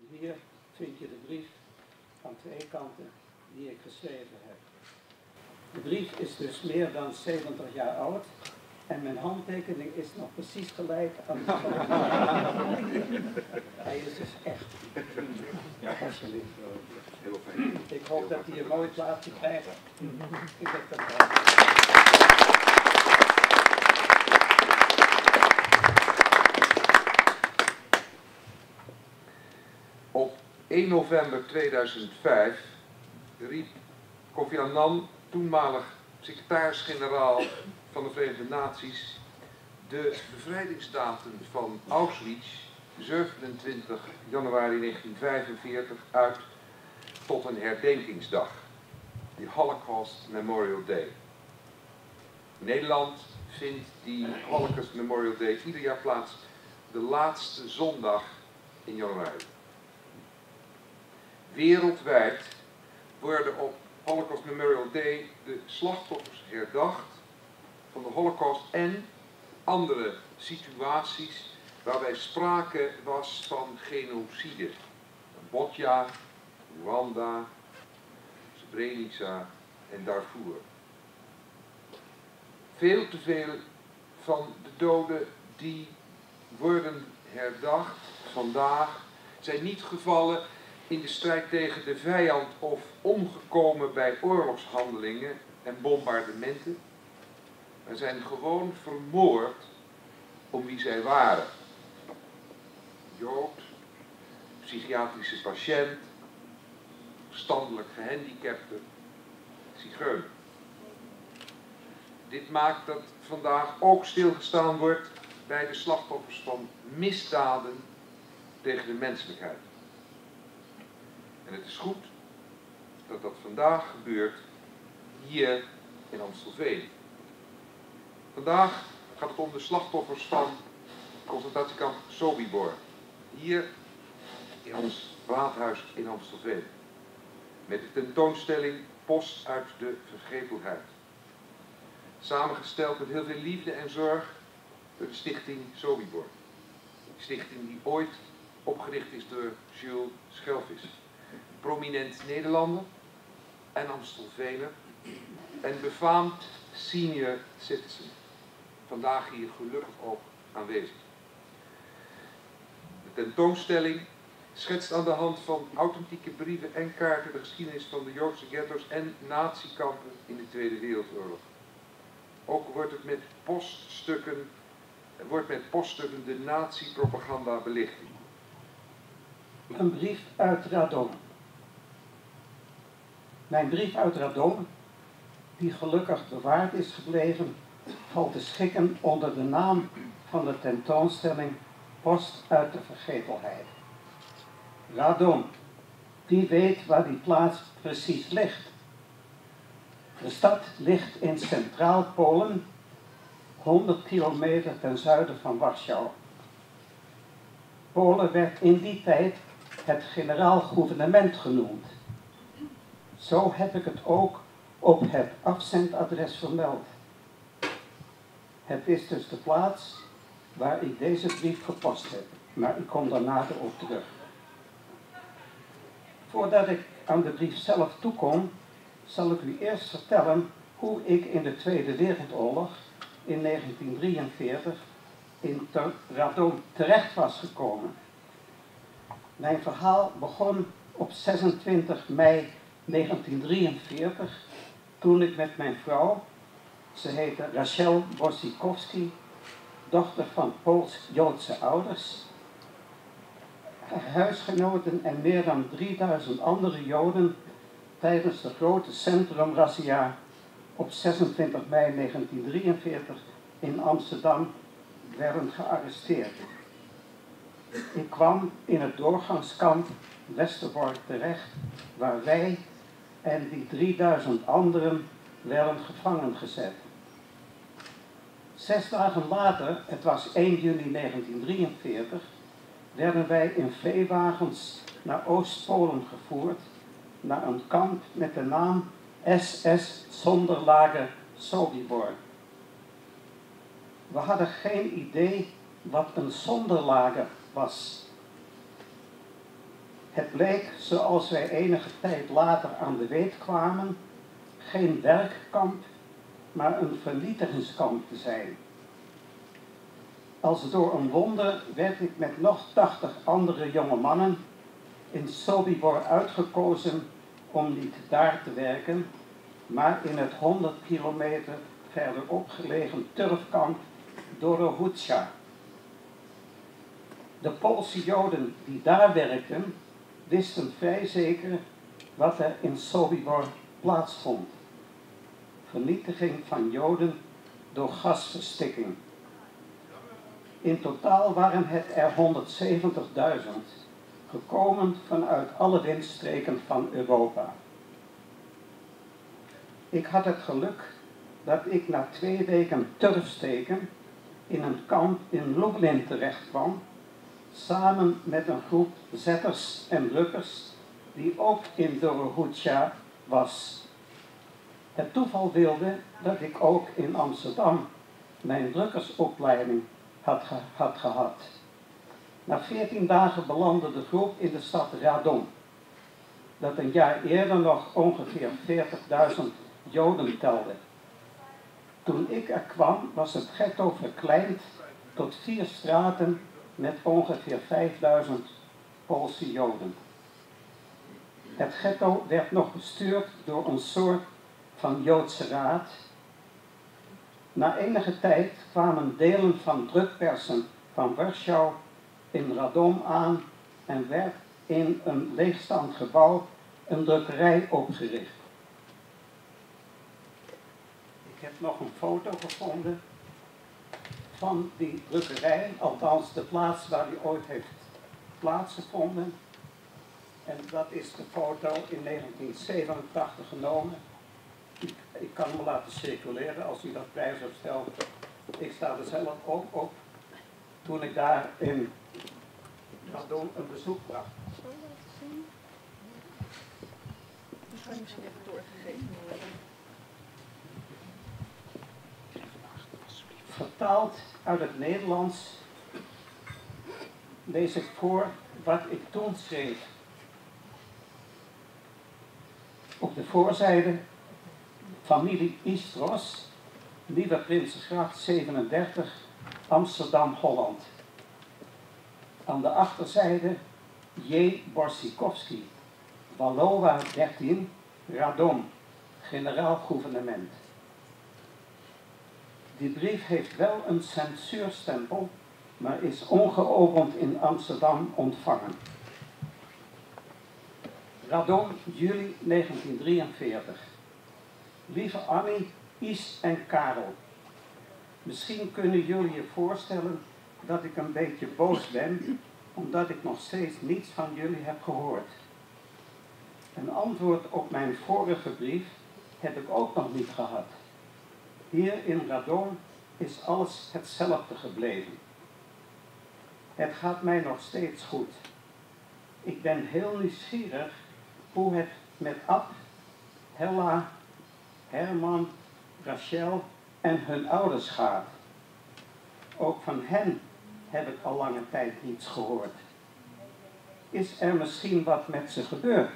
En hier vind je de brief aan twee kanten die ik geschreven heb. De brief is dus meer dan 70 jaar oud en mijn handtekening is nog precies gelijk aan de Hij is dus echt. Alsjeblieft. Heel fijn. Ik hoop dat hij een mooi plaatje krijgt. Ik heb dat wel. Op 1 november 2005 riep Kofi Annan, toenmalig secretaris-generaal van de Verenigde Naties, de bevrijdingsdatum van Auschwitz, 27 januari 1945, uit tot een herdenkingsdag, de Holocaust Memorial Day. Nederland vindt die Holocaust Memorial Day ieder jaar plaats de laatste zondag in januari. Wereldwijd worden op Holocaust Memorial Day de slachtoffers herdacht van de Holocaust en andere situaties waarbij sprake was van genocide. Cambodja, Rwanda, Srebrenica en Darfur. Veel te veel van de doden die worden herdacht vandaag zijn niet gevallen in de strijd tegen de vijand of omgekomen bij oorlogshandelingen en bombardementen, maar zijn gewoon vermoord om wie zij waren. Jood, psychiatrische patiënt, verstandelijk gehandicapte, zigeuner. Dit maakt dat vandaag ook stilgestaan wordt bij de slachtoffers van misdaden tegen de menselijkheid. En het is goed dat dat vandaag gebeurt hier in Amstelveen. Vandaag gaat het om de slachtoffers van concentratiekamp Sobibor. Hier in ons raadhuis in Amstelveen. Met de tentoonstelling Post uit de Vergetelheid. Samengesteld met heel veel liefde en zorg door de stichting Sobibor. Een stichting die ooit opgericht is door Jules Schelvis. Prominent Nederlander en Amstelveener en befaamd senior citizen. Vandaag hier gelukkig ook aanwezig. De tentoonstelling schetst aan de hand van authentieke brieven en kaarten de geschiedenis van de Joodse ghetto's en natiekampen in de Tweede Wereldoorlog. Ook wordt met poststukken de nazi-propaganda belicht. Een brief uit Radom. Mijn brief uit Radom, die gelukkig bewaard is gebleven, valt te schikken onder de naam van de tentoonstelling Post uit de Vergetelheid. Radom, wie weet waar die plaats precies ligt? De stad ligt in Centraal Polen, 100 kilometer ten zuiden van Warschau. Polen werd in die tijd het generaal-gouvernement genoemd. Zo heb ik het ook op het afzendadres vermeld. Het is dus de plaats waar ik deze brief gepost heb, maar ik kom daar nader op terug. Voordat ik aan de brief zelf toekom, zal ik u eerst vertellen hoe ik in de Tweede Wereldoorlog in 1943 in Radom terecht was gekomen. Mijn verhaal begon op 26 mei 1943, toen ik met mijn vrouw, ze heette Rachel Bosikowski, dochter van Pools-Joodse ouders, huisgenoten en meer dan 3000 andere Joden tijdens de grote centrumrazzia op 26 mei 1943 in Amsterdam werden gearresteerd. Ik kwam in het doorgangskamp Westerbork terecht, waar wij en die 3000 anderen werden gevangen gezet. 6 dagen later, het was 1 juli 1943, werden wij in veewagens naar Oost-Polen gevoerd, naar een kamp met de naam SS Sonderlager Sobibor. We hadden geen idee wat een sonderlager was. Het bleek, zoals wij enige tijd later aan de weet kwamen, geen werkkamp, maar een vernietigingskamp te zijn. Als door een wonder werd ik met nog 80 andere jonge mannen in Sobibor uitgekozen om niet daar te werken, maar in het 100 kilometer verderop gelegen turfkamp Dorohucha. De Poolse Joden die daar werkten, wisten vrij zeker wat er in Sobibor plaatsvond. Vernietiging van Joden door gasverstikking. In totaal waren het er 170.000, gekomen vanuit alle windstreken van Europa. Ik had het geluk dat ik na 2 weken turfsteken in een kamp in Lublin terecht kwam, samen met een groep zetters en drukkers die ook in Dorohucha was. Het toeval wilde dat ik ook in Amsterdam mijn drukkersopleiding had gehad. Na 14 dagen belandde de groep in de stad Radom, dat een jaar eerder nog ongeveer 40.000 Joden telde. Toen ik er kwam was het ghetto verkleind tot 4 straten met ongeveer 5000 Poolse Joden. Het ghetto werd nog bestuurd door een soort van Joodse raad. Na enige tijd kwamen delen van drukpersen van Warschau in Radom aan en werd in een leegstaand gebouw een drukkerij opgericht. Ik heb nog een foto gevonden van die drukkerij, althans de plaats waar die ooit heeft plaatsgevonden. En dat is de foto in 1987 genomen. Ik kan hem laten circuleren als u dat prijs op stelt. Ik sta er zelf ook op toen ik daar in Radom een bezoek bracht. Dat kan misschien even doorgegeven worden. Vertaald uit het Nederlands lees ik voor wat ik toen schreef. Op de voorzijde familie Istros, Nieuwe Prinsengracht 37, Amsterdam, Holland. Aan de achterzijde J. Borsikowski, Walowa 13, Radom, generaal-gouvernement. Die brief heeft wel een censuurstempel, maar is ongeopend in Amsterdam ontvangen. Radom, juli 1943. Lieve Annie, Is en Karel. Misschien kunnen jullie je voorstellen dat ik een beetje boos ben, omdat ik nog steeds niets van jullie heb gehoord. Een antwoord op mijn vorige brief heb ik ook nog niet gehad. Hier in Radom is alles hetzelfde gebleven. Het gaat mij nog steeds goed. Ik ben heel nieuwsgierig hoe het met Ab, Hella, Herman, Rachel en hun ouders gaat. Ook van hen heb ik al lange tijd niets gehoord. Is er misschien wat met ze gebeurd?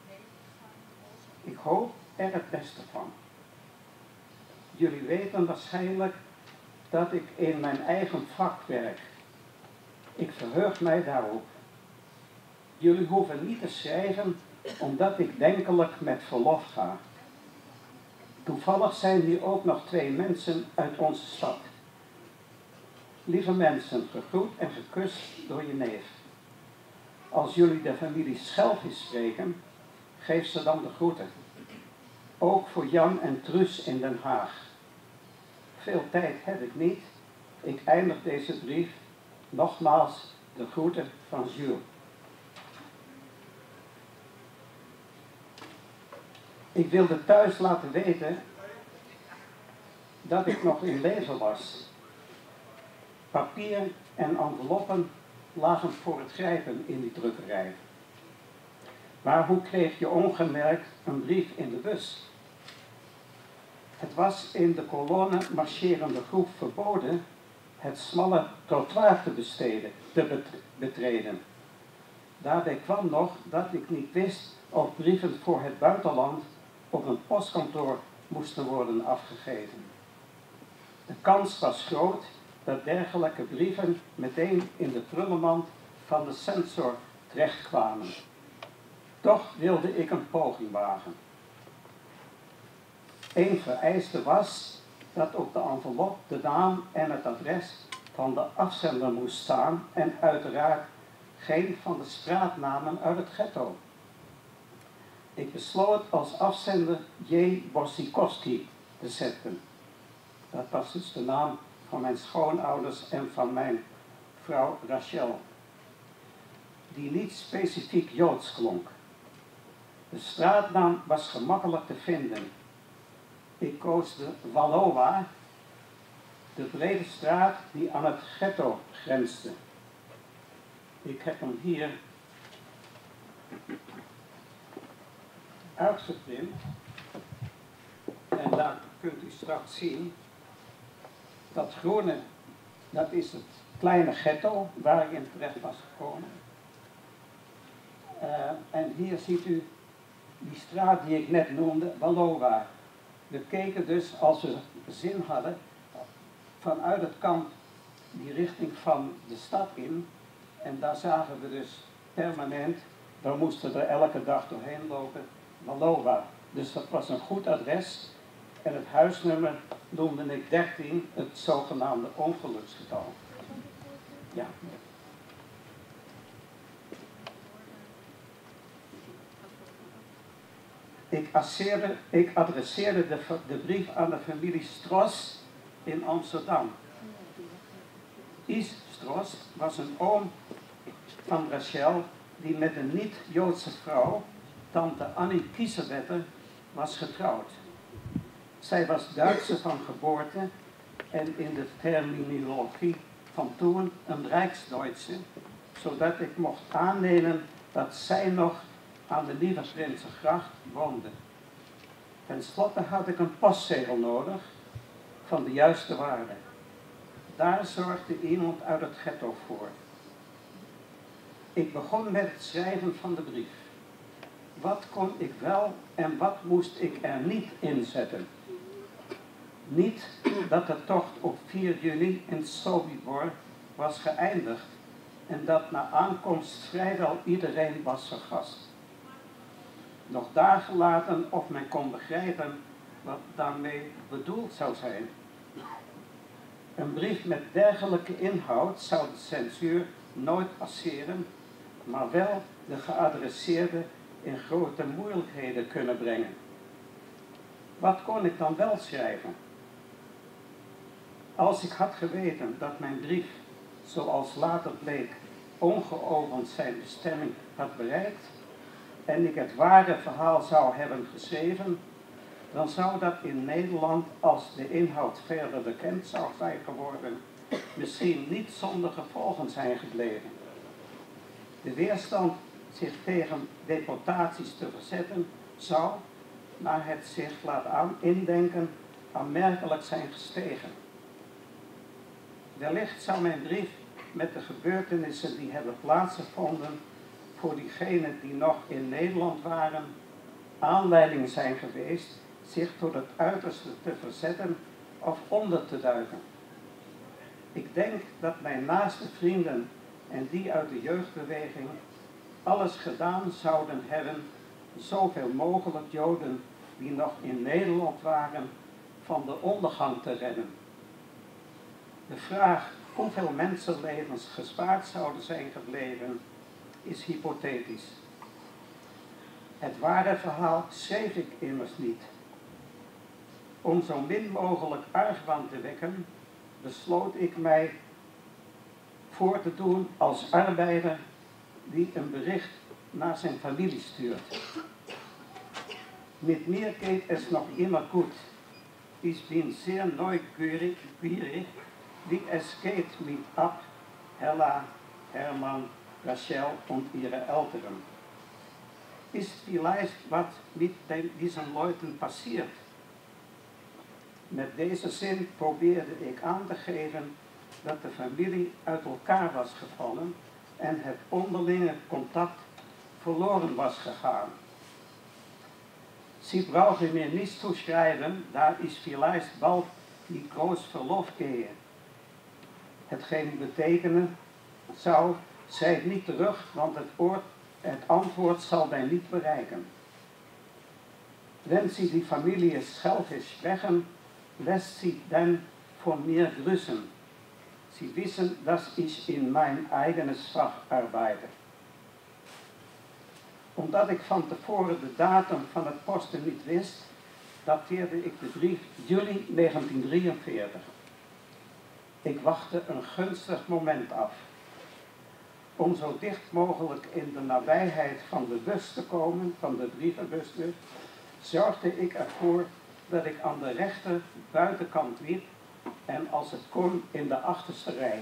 Ik hoop er het beste van. Jullie weten waarschijnlijk dat ik in mijn eigen vak werk. Ik verheug mij daarop. Jullie hoeven niet te schrijven, omdat ik denkelijk met verlof ga. Toevallig zijn hier ook nog 2 mensen uit onze stad. Lieve mensen, gegroet en gekust door je neef. Als jullie de familie Schelvis spreken, geef ze dan de groeten. Ook voor Jan en Truus in Den Haag. Veel tijd heb ik niet. Ik eindig deze brief. Nogmaals de groeten van Jules. Ik wilde thuis laten weten dat ik nog in leven was. Papier en enveloppen lagen voor het grijpen in die drukkerij. Maar hoe kreeg je ongemerkt een brief in de bus? Het was in de kolonne marcherende groep verboden het smalle trottoir te betreden. Daarbij kwam nog dat ik niet wist of brieven voor het buitenland op een postkantoor moesten worden afgegeven. De kans was groot dat dergelijke brieven meteen in de prullenmand van de censor terechtkwamen. Toch wilde ik een poging wagen. Eén vereiste was dat op de envelop de naam en het adres van de afzender moest staan en uiteraard geen van de straatnamen uit het ghetto. Ik besloot als afzender J. Bosikowski te zetten. Dat was dus de naam van mijn schoonouders en van mijn vrouw Rachel, die niet specifiek Joods klonk. De straatnaam was gemakkelijk te vinden. Ik koos de Wallowa, de brede straat die aan het ghetto grensde. Ik heb hem hier uitgeprint en daar kunt u straks zien. Dat groene, dat is het kleine ghetto waar ik in terecht was gekomen. En hier ziet u die straat die ik net noemde, Wallowa. We keken dus, als we zin hadden, vanuit het kamp die richting van de stad in. En daar zagen we dus permanent, we moesten er elke dag doorheen lopen, Wallowa. Dus dat was een goed adres. En het huisnummer noemde ik 13, het zogenaamde ongeluksgetal. Ja. Ik adresseerde de brief aan de familie Stros in Amsterdam. Is Stros was een oom van Rachel die met een niet-Joodse vrouw, tante Annie Kieserwetter, was getrouwd. Zij was Duitse van geboorte en in de terminologie van toen een Rijksduitse, zodat ik mocht aannemen dat zij nog aan de Nieuwe Prinsengracht woonde. Ten slotte had ik een postzegel nodig van de juiste waarde. Daar zorgde iemand uit het ghetto voor. Ik begon met het schrijven van de brief. Wat kon ik wel en wat moest ik er niet inzetten? Niet dat de tocht op 4 juni in Sobibor was geëindigd en dat na aankomst vrijwel iedereen was vergast. Nog dagen laten of men kon begrijpen wat daarmee bedoeld zou zijn. Een brief met dergelijke inhoud zou de censuur nooit passeren, maar wel de geadresseerde in grote moeilijkheden kunnen brengen. Wat kon ik dan wel schrijven? Als ik had geweten dat mijn brief, zoals later bleek, ongeopend zijn bestemming had bereikt en ik het ware verhaal zou hebben geschreven, dan zou dat in Nederland, als de inhoud verder bekend zou zijn geworden, misschien niet zonder gevolgen zijn gebleven. De weerstand zich tegen deportaties te verzetten zou, naar het zich laat indenken, aanmerkelijk zijn gestegen. Wellicht zou mijn brief met de gebeurtenissen die hebben plaatsgevonden voor diegenen die nog in Nederland waren, aanleiding zijn geweest zich tot het uiterste te verzetten of onder te duiken. Ik denk dat mijn naaste vrienden en die uit de jeugdbeweging alles gedaan zouden hebben zoveel mogelijk Joden die nog in Nederland waren van de ondergang te redden. De vraag hoeveel mensenlevens gespaard zouden zijn gebleven is hypothetisch. Het ware verhaal schreef ik immers niet. Om zo min mogelijk argwaan te wekken, besloot ik mij voor te doen als arbeider die een bericht naar zijn familie stuurt. Mit mir geht es noch immer gut. Ich bin sehr neugierig, wie es geht mit Ab, Hella, Hermann, Rachel und ihre Eltern. Ist vielleicht was mit diesen Leuten passiert? Met deze zin probeerde ik aan te geven dat de familie uit elkaar was gevallen en het onderlinge contact verloren was gegaan. Sie brauchen mir nicht zu schreiben, da ich vielleicht bald die groß Verlof gehe. Hetgeen betekenen zou, schrijf niet terug, want het antwoord zal mij niet bereiken. Wenn Sie die Familie Schelfisch sprechen, lässt sie dann von mir grüßen. Sie wissen, dass ich in mijn eigenes Fach arbeite. Omdat ik van tevoren de datum van het posten niet wist, dateerde ik de brief juli 1943. Ik wachtte een gunstig moment af. Om zo dicht mogelijk in de nabijheid van de bus te komen, van de brievenbus dus, zorgde ik ervoor dat ik aan de rechter buitenkant liep en als het kon in de achterste rij.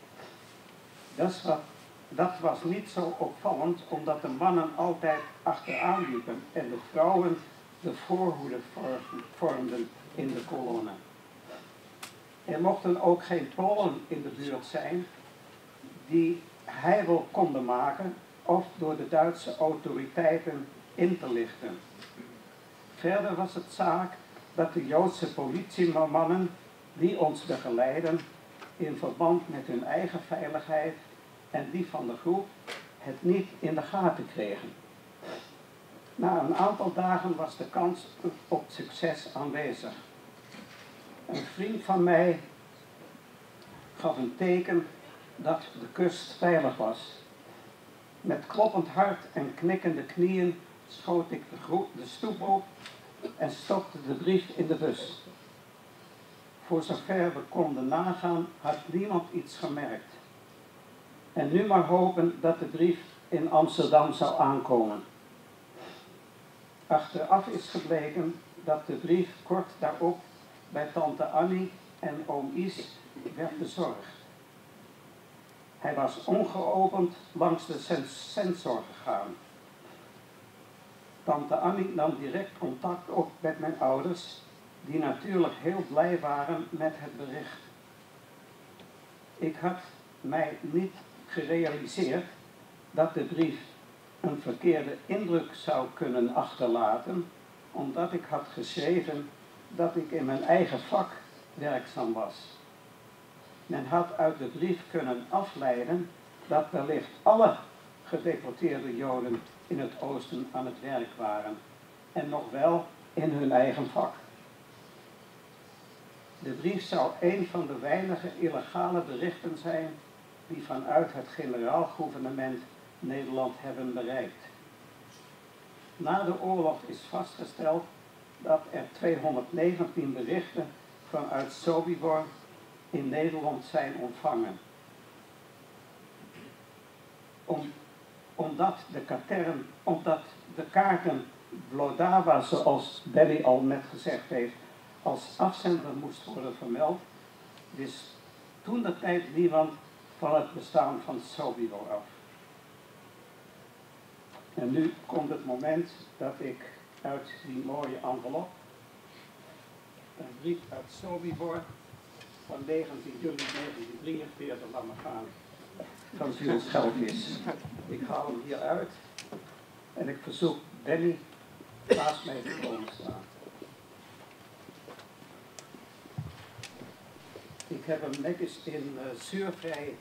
Dat was niet zo opvallend, omdat de mannen altijd achteraan liepen en de vrouwen de voorhoede vormden in de kolonne. Er mochten ook geen Polen in de buurt zijn die heibel konden maken of door de Duitse autoriteiten in te lichten. Verder was het zaak dat de Joodse politiemannen die ons begeleiden in verband met hun eigen veiligheid en die van de groep het niet in de gaten kregen. Na een aantal dagen was de kans op succes aanwezig. Een vriend van mij gaf een teken dat de kust veilig was. Met kloppend hart en knikkende knieën schoot ik de stoep op en stopte de brief in de bus. Voor zover we konden nagaan, had niemand iets gemerkt. En nu maar hopen dat de brief in Amsterdam zou aankomen. Achteraf is gebleken dat de brief kort daarop bij tante Annie en oom Is werd bezorgd. Hij was ongeopend langs de sensor gegaan. Tante Annie nam direct contact op met mijn ouders, die natuurlijk heel blij waren met het bericht. Ik had mij niet gerealiseerd dat de brief een verkeerde indruk zou kunnen achterlaten, omdat ik had geschreven dat ik in mijn eigen vak werkzaam was. Men had uit de brief kunnen afleiden dat wellicht alle gedeporteerde Joden in het oosten aan het werk waren en nog wel in hun eigen vak. De brief zou een van de weinige illegale berichten zijn die vanuit het generaal-gouvernement Nederland hebben bereikt. Na de oorlog is vastgesteld dat er 219 berichten vanuit Sobibor in Nederland zijn ontvangen. Omdat de kaarten Vlodava, zoals Belly al net gezegd heeft, als afzender moest worden vermeld, wist toen de tijd niemand van het bestaan van Sobibor af. En nu komt het moment dat ik uit die mooie envelop een brief uit Sobibor van 19 juli 1943 laat me gaan, van Jules Schelfisch. Ik haal hem hier uit en ik verzoek Benny naast mij te komen staan. Ik heb hem netjes in zuurvrij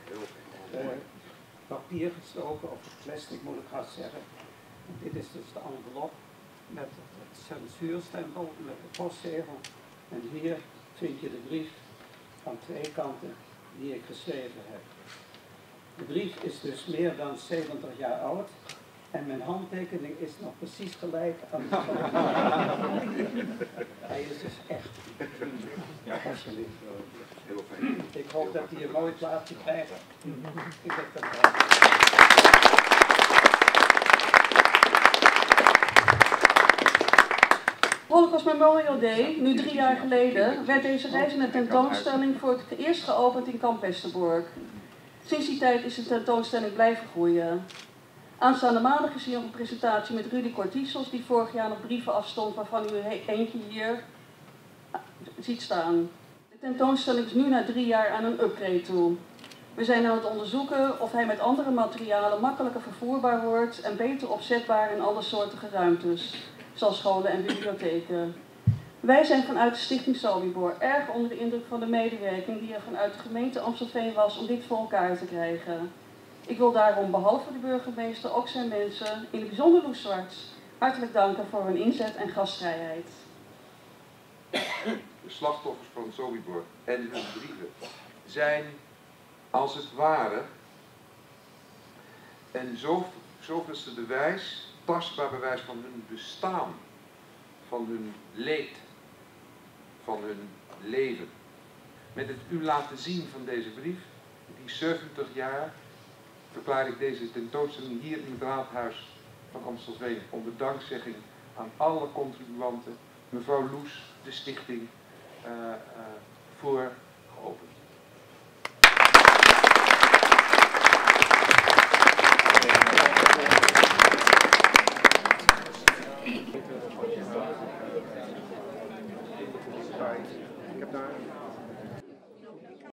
papier gestoken, of plastic moet ik gaan zeggen. En dit is dus de envelop met het censuurstempel, met de postzegel. En hier vind je de brief van twee kanten die ik geschreven heb. De brief is dus meer dan 70 jaar oud en mijn handtekening is nog precies gelijk aan de Hij is dus echt. Alsjeblieft. Heel fijn. Ik hoop dat hij een mooi plaatsje krijgt. Ik heb dat wel. Holocaust Memorial Day, nu 3 jaar geleden, werd deze reizende tentoonstelling voor het eerst geopend in Kamp Westerbork. Sinds die tijd is de tentoonstelling blijven groeien. Aanstaande maandag is hier een presentatie met Rudy Cortisos, die vorig jaar nog brieven afstond, waarvan u eentje hier ziet staan. De tentoonstelling is nu na 3 jaar aan een upgrade toe. We zijn aan het onderzoeken of hij met andere materialen makkelijker vervoerbaar wordt en beter opzetbaar in alle soortige ruimtes, zoals scholen en bibliotheken. Wij zijn vanuit de Stichting Sobibor erg onder de indruk van de medewerking die er vanuit de gemeente Amstelveen was om dit voor elkaar te krijgen. Ik wil daarom behalve de burgemeester ook zijn mensen, in het bijzonder Loes Zwarts, hartelijk danken voor hun inzet en gastvrijheid. De slachtoffers van Sobibor en hun brieven zijn als het ware een zoveelste bewijs, tastbaar bewijs van hun bestaan, van hun leed, van hun leven. Met het u laten zien van deze brief, die 70 jaar, verklaar ik deze tentoonstelling hier in het raadhuis van Amstelveen onder dankzegging aan alle contribuanten, mevrouw Loes, de stichting, voor geopend. Ik heb daar